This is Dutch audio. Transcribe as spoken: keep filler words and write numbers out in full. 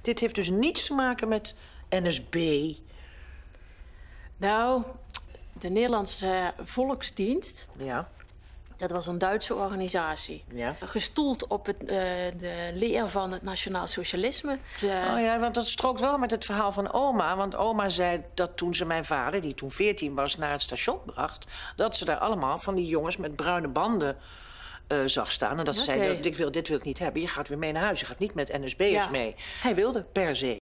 Dit heeft dus niets te maken met N S B. Nou, de Nederlandse Volksdienst... Ja. Dat was een Duitse organisatie. Ja. Gestoeld op het, uh, de leer van het nationaal socialisme. De... Oh ja, want dat strookt wel met het verhaal van oma. Want oma zei dat toen ze mijn vader, die toen veertien was, naar het station bracht... dat ze daar allemaal van die jongens met bruine banden uh, zag staan. En dat ze okay. zei, ik wil, dit wil ik niet hebben. Je gaat weer mee naar huis. Je gaat niet met N S B'ers ja. mee. Hij wilde per se.